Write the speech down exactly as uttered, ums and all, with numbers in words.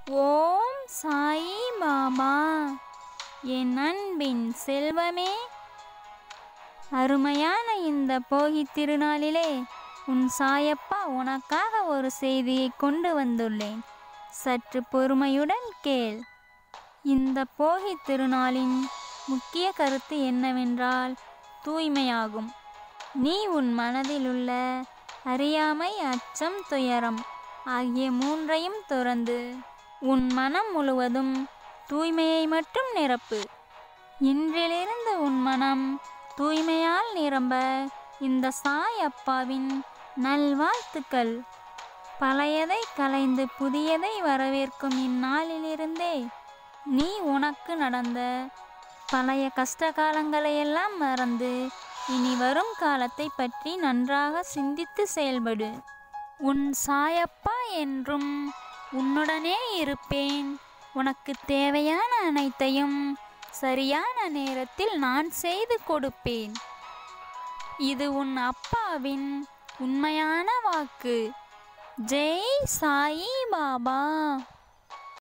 ஓம் சாயி பாபா. என் அன்பின் செல்வமே, அருமையான இந்த போகி திருநாளிலே உன் சாயப்பா உனக்காக ஒரு செய்தியை கொண்டு வந்துள்ளேன். சற்று பொறுமையுடன் கேள். இந்த போகி திருநாளின் முக்கிய கருத்து என்னவென்றால் தூய்மையாகும். நீ உன் மனதில் உள்ள அறியாமை, அச்சம், துயரம் ஆகிய மூன்றையும் துறந்து உன் மனம் முழுவதும் தூய்மையை மட்டும் நிரப்பு. இன்றிலிருந்து உன் மனம் தூய்மையால் நிரம்ப இந்த சாய் அப்பாவின் நல்வாழ்த்துக்கள். பழையதை களைந்து புதியதை வரவேற்கும் இந்நாளிலிருந்தே நீ உனக்கு நடந்த பழைய கஷ்ட காலங்களையெல்லாம் மறந்து இனி வரும் காலத்தை பற்றி நன்றாக சிந்தித்து செயல்படு. உன் சாயப்பா என்றும் உன்னுடனே இருப்பேன். உனக்கு தேவையான அனைத்தையும் சரியான நேரத்தில் நான் செய்து கொடுப்பேன். இது உன் அப்பாவின் உண்மையான வாக்கு. ஜெய் சாயி பாபா.